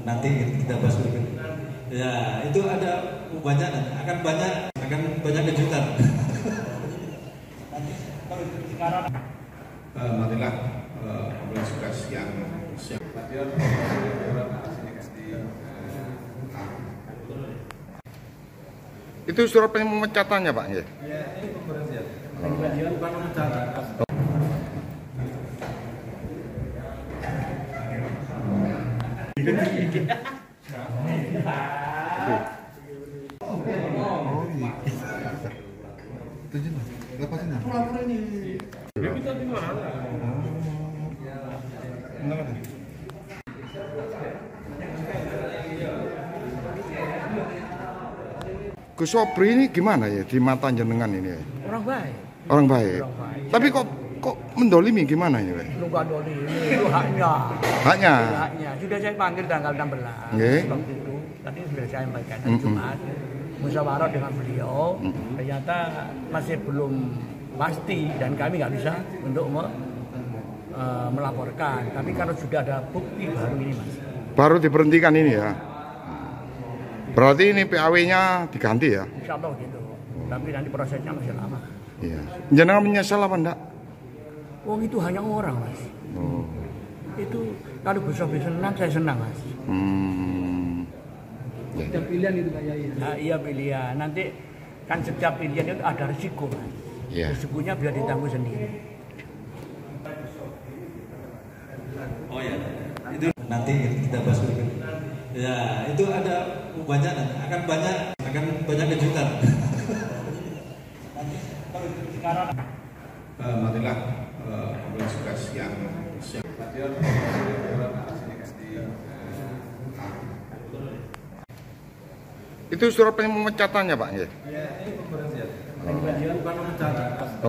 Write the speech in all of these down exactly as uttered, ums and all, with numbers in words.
nanti kita bahas berikut. Ya, itu ada banyak, akan banyak, akan banyak kejutan. Uh, marilah uh, tugas yang siap. Itu surat pemecatannya Pak? Ya, ini pemberhentian. Pemberhentian bukan pemecatan. Lepasin lah. Gus Sobri ini gimana ya di mata jenengan ini? Orang baik. Orang baik. Orang baik. Tapi kok kok mendolimi gimana ya? Lu gak dolimi, itu haknya. Haknya. Itu haknya. Sudah saya panggil tanggal enam belas. Nggih. Waktu itu tadi sudah saya sampaikan hari Mm-mm. Jumat. Musyawarah dengan beliau. Mm-mm. Ternyata masih belum pasti dan kami nggak bisa untuk me, uh, melaporkan. Tapi kalau sudah ada bukti baru ini Mas. Baru diberhentikan ini ya. Berarti ini P A W-nya diganti ya? Insya Allah gitu. Tapi nanti prosesnya masih lama. Iya. Jenengan menyesal apa enggak? Wong itu hanya orang Mas. Oh. Itu kalau Gus Sobri senang saya senang Mas. Hmm. Ya. Setiap pilihan itu kayak ya. Nah, iya pilihan. Nanti kan setiap pilihan itu ada risiko Mas. Iya. Risikonya biar ditanggung sendiri. Oh ya, itu nanti kita bahas berikut. Ya, itu ada banyak, akan banyak, akan banyak kejutan. Uh, marilah uh, tugas yang siap. Itu surat pemecatannya Pak? Ya, ini pemberhentian. Pemberhentian bukan pemecatan.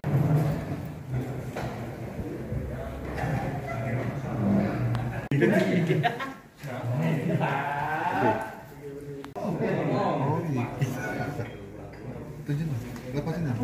Lepasin lah.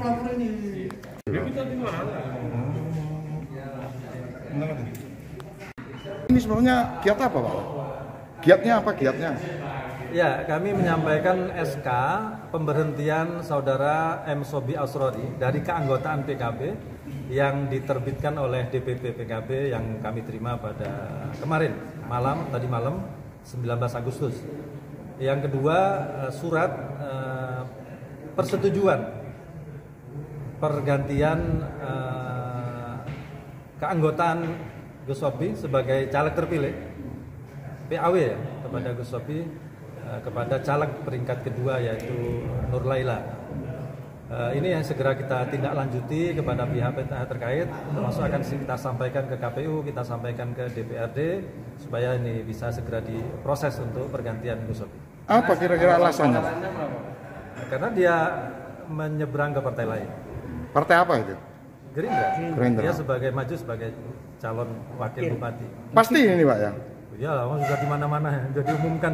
Ini sebenarnya giat apa Pak? Giatnya apa giatnya? Ya, kami menyampaikan S K pemberhentian saudara M. Sobi Asrori dari keanggotaan P K B yang diterbitkan oleh D P P P K B yang kami terima pada kemarin malam, tadi malam sembilan belas Agustus. Yang kedua, surat eh, persetujuan pergantian eh, keanggotaan Gus Sobi sebagai caleg terpilih P A W ya, kepada Gus Sobi eh, kepada caleg peringkat kedua yaitu Nur Laila. Eh, ini yang segera kita tindak lanjuti kepada pihak-pihak terkait, termasuk akan kita sampaikan ke K P U, kita sampaikan ke D P R D supaya ini bisa segera diproses untuk pergantian Gus Sobi. Apa kira-kira alasannya? Karena dia menyeberang ke partai lain. Partai apa itu? Gerindra. Gerindra. Dia sebagai maju sebagai calon wakil bupati. Pasti ini Pak ya? Ya, sudah di mana-mana sudah diumumkan.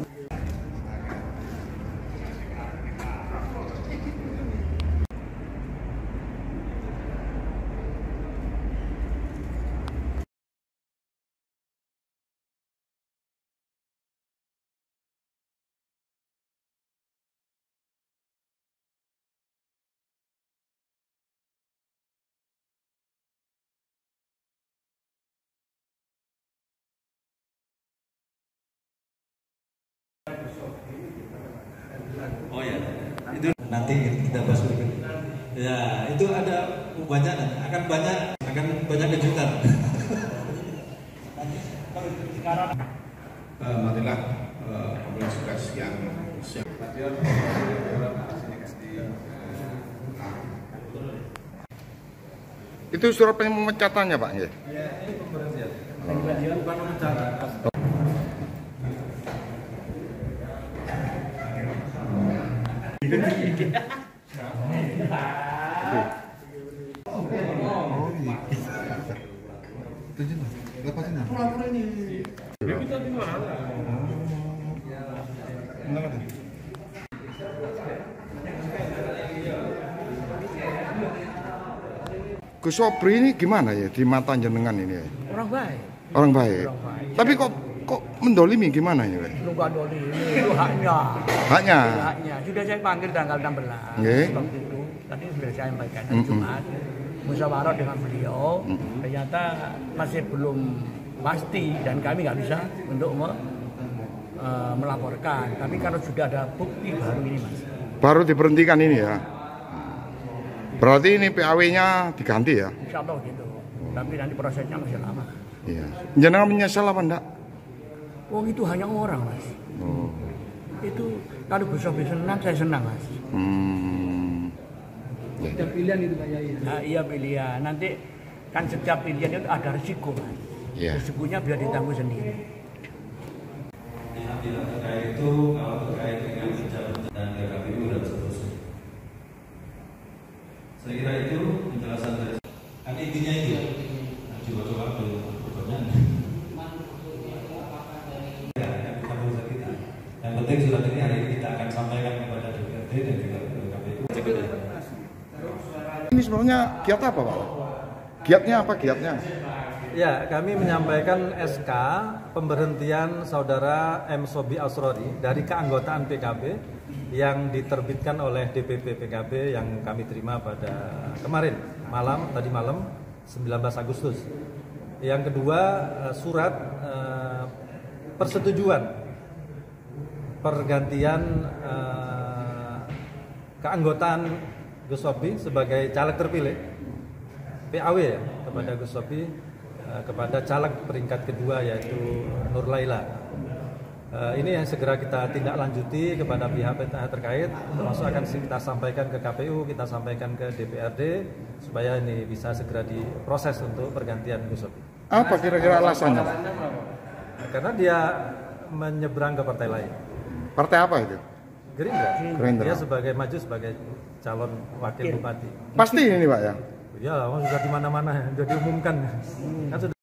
Oh ya, itu nanti kita bahas berikut. Ya, itu ada banyak, akan banyak, akan banyak kejutan. Uh, marilah uh, tugas yang siap. Itu surat pemecatannya Pak? Ya, ini pemberhentian. Pemberhentian bukan pemecatan. Lepasin lah. Gus Sobri ini gimana ya di mata jenengan ini? Orang baik. Orang baik. Orang baik. Tapi kok kok mendolimi gimana ya? Pak? Lu nggak dolimi, itu haknya. Haknya? Haknya. Sudah saya panggil tanggal enam belas. Nggih. Waktu itu, tadi sudah saya sampaikan hari Mm-mm. Jumat. Musyawarah dengan beliau, Mm-mm. ternyata masih belum pasti dan kami nggak bisa untuk me, uh, melaporkan. Tapi kalau sudah ada bukti baru ini mas. Baru diberhentikan ini ya? Berarti ini P A W-nya diganti ya? Insya Allah gitu. Tapi nanti prosesnya masih lama. Iya. Jenengan menyesal apa enggak? Wong itu hanya orang mas. Oh. Itu kalau Gus Sobi senang saya senang mas. Hmm. Ya. Pilihan itu kayak nah, iya pilihan. Nanti kan setiap pilihan itu ada risiko mas. Iya. Risikonya biar ditanggung sendiri. Yang tidak terkait itu kalau terkait dengan pejabat dan K P U dan seterusnya. Saya kira itu penjelasan dari kan intinya itu ya. Nah, coba-coba berikutnya. Ya, kan bukan urusan kita. Yang penting surat ini hari ini kita akan sampaikan kepada D P R D dan juga K P U. Ini sebenarnya giat apa Pak? Giatnya apa giatnya? Ya, kami menyampaikan S K pemberhentian saudara M. Sobi Asrori dari keanggotaan P K B yang diterbitkan oleh D P P P K B yang kami terima pada kemarin malam, tadi malam sembilan belas Agustus. Yang kedua, surat eh, persetujuan pergantian eh, keanggotaan Gus Sobi sebagai caleg terpilih P A W ya, kepada Gus Sobi eh, kepada caleg peringkat kedua yaitu Nur Laila. Eh, ini yang segera kita tindak lanjuti kepada pihak-pihak terkait, termasuk akan kita sampaikan ke K P U, kita sampaikan ke D P R D supaya ini bisa segera diproses untuk pergantian Gus Sobi. Apa kira-kira alasannya? Nah, karena dia menyeberang ke partai lain. Partai apa itu? Gerindra. Gerindra. Dia sebagai maju sebagai calon wakil bupati. Pasti ini Pak ya? Ya, sudah di mana-mana, sudah diumumkan. Kan sudah